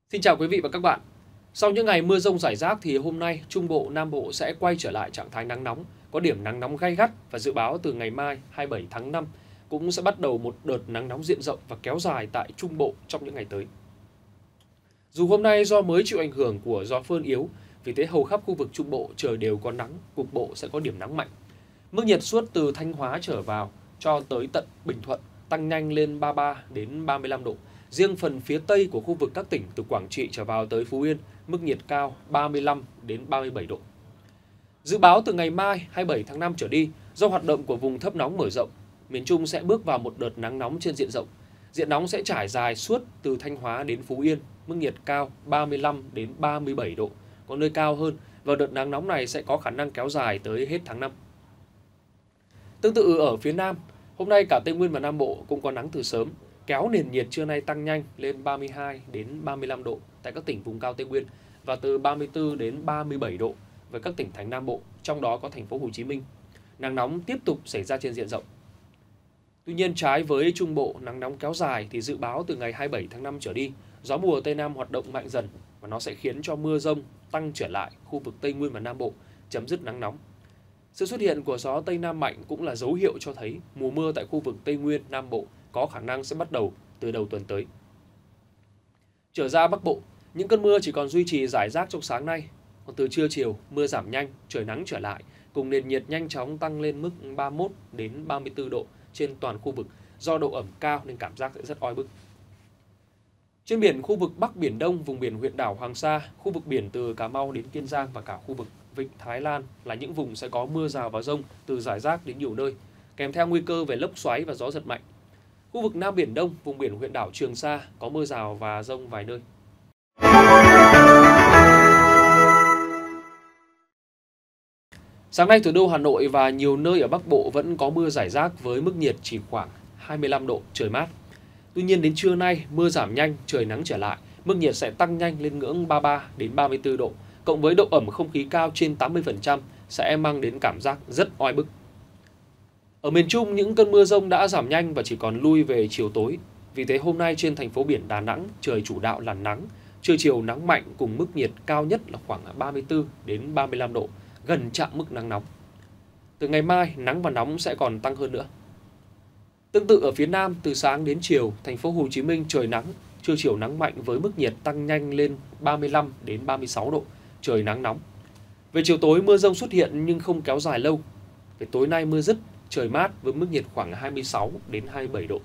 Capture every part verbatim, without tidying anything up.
Xin chào quý vị và các bạn. Sau những ngày mưa rông rải rác thì hôm nay Trung Bộ, Nam Bộ sẽ quay trở lại trạng thái nắng nóng, có điểm nắng nóng gay gắt và dự báo từ ngày mai hai mươi bảy tháng năm cũng sẽ bắt đầu một đợt nắng nóng diện rộng và kéo dài tại Trung Bộ trong những ngày tới. Dù hôm nay do mới chịu ảnh hưởng của gió phơn yếu, vì thế hầu khắp khu vực Trung Bộ trời đều có nắng, cục bộ sẽ có điểm nắng mạnh. Mức nhiệt suốt từ Thanh Hóa trở vào cho tới tận Bình Thuận tăng nhanh lên ba mươi ba đến ba mươi lăm độ. Riêng phần phía tây của khu vực các tỉnh từ Quảng Trị trở vào tới Phú Yên, mức nhiệt cao ba mươi lăm đến ba mươi bảy độ. Dự báo từ ngày mai hai mươi bảy tháng năm trở đi, do hoạt động của vùng thấp nóng mở rộng, miền Trung sẽ bước vào một đợt nắng nóng trên diện rộng. Diện nóng sẽ trải dài suốt từ Thanh Hóa đến Phú Yên, mức nhiệt cao ba mươi lăm đến ba mươi bảy độ, có nơi cao hơn, và đợt nắng nóng này sẽ có khả năng kéo dài tới hết tháng năm. Tương tự ở phía Nam, hôm nay cả Tây Nguyên và Nam Bộ cũng có nắng từ sớm, kéo nền nhiệt trưa nay tăng nhanh lên ba mươi hai đến ba mươi lăm độ tại các tỉnh vùng cao Tây Nguyên và từ ba mươi tư đến ba mươi bảy độ với các tỉnh thành Nam Bộ, trong đó có thành phố Hồ Chí Minh. Nắng nóng tiếp tục xảy ra trên diện rộng. Tuy nhiên, trái với Trung Bộ nắng nóng kéo dài thì dự báo từ ngày hai mươi bảy tháng năm trở đi, gió mùa Tây Nam hoạt động mạnh dần và nó sẽ khiến cho mưa rông tăng trở lại khu vực Tây Nguyên và Nam Bộ, chấm dứt nắng nóng. Sự xuất hiện của gió Tây Nam mạnh cũng là dấu hiệu cho thấy mùa mưa tại khu vực Tây Nguyên, Nam Bộ có khả năng sẽ bắt đầu từ đầu tuần tới. Trở ra Bắc Bộ, những cơn mưa chỉ còn duy trì rải rác trong sáng nay. Còn từ trưa chiều, mưa giảm nhanh, trời nắng trở lại, cùng nền nhiệt nhanh chóng tăng lên mức ba mươi mốt đến ba mươi tư độ trên toàn khu vực. Do độ ẩm cao nên cảm giác sẽ rất oi bức. Trên biển khu vực Bắc Biển Đông, vùng biển huyện đảo Hoàng Sa, khu vực biển từ Cà Mau đến Kiên Giang và cả khu vực Vịnh Thái Lan là những vùng sẽ có mưa rào và dông từ rải rác đến nhiều nơi, kèm theo nguy cơ về lốc xoáy và gió giật mạnh. Khu vực Nam Biển Đông, vùng biển huyện đảo Trường Sa có mưa rào và dông vài nơi. Sáng nay, thủ đô Hà Nội và nhiều nơi ở Bắc Bộ vẫn có mưa rải rác với mức nhiệt chỉ khoảng hai mươi lăm độ, trời mát. Tuy nhiên đến trưa nay, mưa giảm nhanh, trời nắng trở lại, mức nhiệt sẽ tăng nhanh lên ngưỡng ba mươi ba đến ba mươi tư độ, cộng với độ ẩm không khí cao trên tám mươi phần trăm sẽ mang đến cảm giác rất oi bức. Ở miền Trung, những cơn mưa rông đã giảm nhanh và chỉ còn lui về chiều tối. Vì thế hôm nay trên thành phố biển Đà Nẵng, trời chủ đạo là nắng, trưa chiều nắng mạnh cùng mức nhiệt cao nhất là khoảng ba mươi tư đến ba mươi lăm độ, gần chạm mức nắng nóng. Từ ngày mai, nắng và nóng sẽ còn tăng hơn nữa. Tương tự ở phía Nam, từ sáng đến chiều, thành phố Hồ Chí Minh trời nắng, trưa chiều nắng mạnh với mức nhiệt tăng nhanh lên ba mươi lăm đến ba mươi sáu độ, trời nắng nóng. Về chiều tối, mưa rông xuất hiện nhưng không kéo dài lâu. Về tối nay mưa dứt, trời mát với mức nhiệt khoảng hai mươi sáu đến hai mươi bảy độ.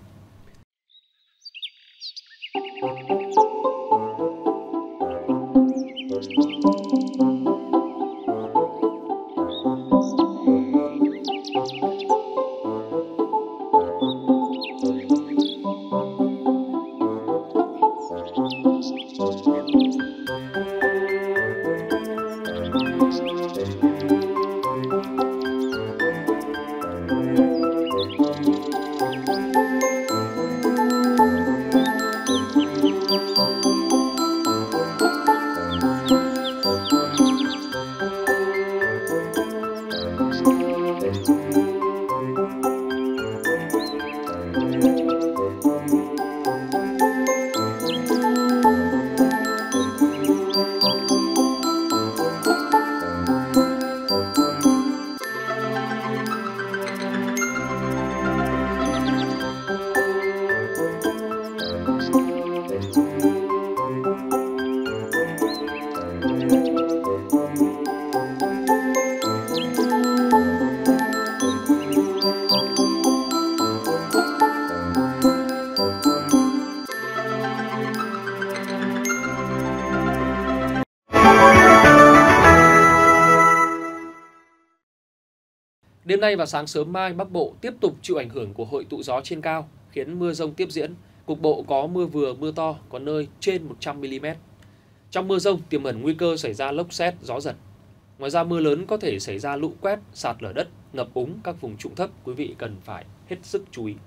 Đêm nay và sáng sớm mai, Bắc Bộ tiếp tục chịu ảnh hưởng của hội tụ gió trên cao, khiến mưa rông tiếp diễn. Cục bộ có mưa vừa, mưa to, có nơi trên một trăm mi li mét. Trong mưa rông tiềm ẩn nguy cơ xảy ra lốc sét, gió giật. Ngoài ra mưa lớn có thể xảy ra lũ quét, sạt lở đất, ngập úng các vùng trũng thấp, quý vị cần phải hết sức chú ý.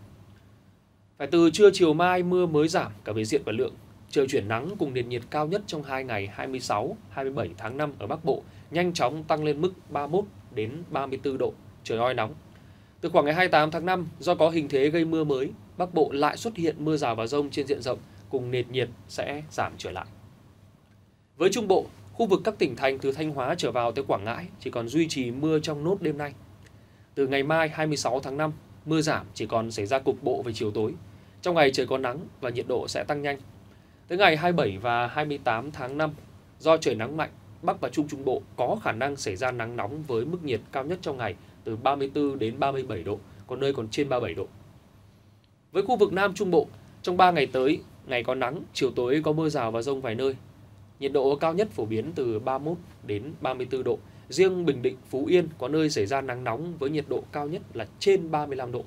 Phải từ trưa chiều mai mưa mới giảm cả về diện và lượng. Trời chuyển nắng cùng nền nhiệt cao nhất trong hai ngày hai mươi sáu, hai mươi bảy tháng năm ở Bắc Bộ nhanh chóng tăng lên mức ba mươi mốt đến ba mươi tư độ, trời oi nóng. Từ khoảng ngày hai mươi tám tháng năm, do có hình thế gây mưa mới, Bắc Bộ lại xuất hiện mưa rào và dông trên diện rộng cùng nền nhiệt sẽ giảm trở lại. Với Trung Bộ, khu vực các tỉnh thành từ Thanh Hóa trở vào tới Quảng Ngãi chỉ còn duy trì mưa trong nốt đêm nay. Từ ngày mai hai mươi sáu tháng năm, mưa giảm chỉ còn xảy ra cục bộ về chiều tối. Trong ngày trời có nắng và nhiệt độ sẽ tăng nhanh. Tới ngày hai mươi bảy và hai mươi tám tháng năm, do trời nắng mạnh, Bắc và Trung Trung Bộ có khả năng xảy ra nắng nóng với mức nhiệt cao nhất trong ngày từ ba mươi tư đến ba mươi bảy độ, có nơi còn trên ba mươi bảy độ. Với khu vực Nam Trung Bộ, trong ba ngày tới, ngày có nắng, chiều tối có mưa rào và dông vài nơi. Nhiệt độ cao nhất phổ biến từ ba mươi mốt đến ba mươi tư độ. Riêng Bình Định, Phú Yên có nơi xảy ra nắng nóng với nhiệt độ cao nhất là trên ba mươi lăm độ.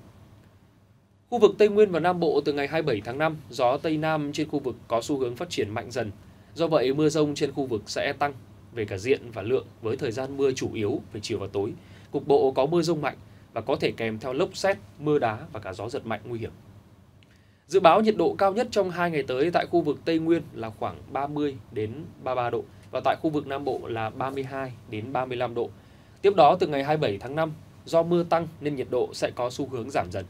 Khu vực Tây Nguyên và Nam Bộ từ ngày hai mươi bảy tháng năm, gió Tây Nam trên khu vực có xu hướng phát triển mạnh dần. Do vậy, mưa rông trên khu vực sẽ tăng về cả diện và lượng với thời gian mưa chủ yếu về chiều và tối. Cục bộ có mưa rông mạnh và có thể kèm theo lốc sét, mưa đá và cả gió giật mạnh nguy hiểm. Dự báo nhiệt độ cao nhất trong hai ngày tới tại khu vực Tây Nguyên là khoảng ba mươi đến ba mươi ba độ và tại khu vực Nam Bộ là ba mươi hai đến ba mươi lăm độ. Tiếp đó từ ngày hai mươi bảy tháng năm, do mưa tăng nên nhiệt độ sẽ có xu hướng giảm dần.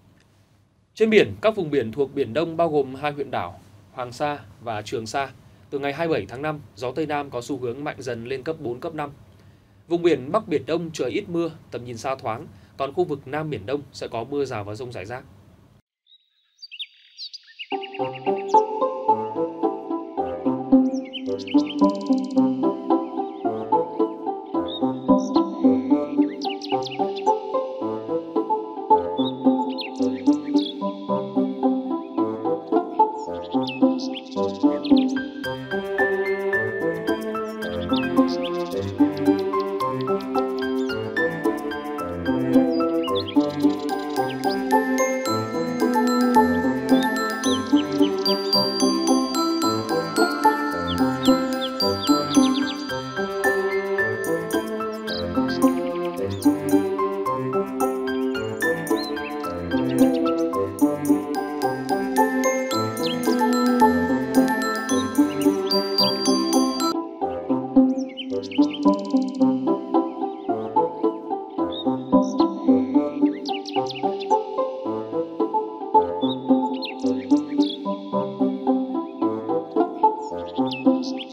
Trên biển, các vùng biển thuộc Biển Đông bao gồm hai huyện đảo Hoàng Sa và Trường Sa, từ ngày hai mươi bảy tháng năm, gió Tây Nam có xu hướng mạnh dần lên cấp bốn, cấp năm. Vùng biển Bắc Biển Đông trời ít mưa, tầm nhìn xa thoáng, còn khu vực Nam Biển Đông sẽ có mưa rào và dông rải rác. Thank you.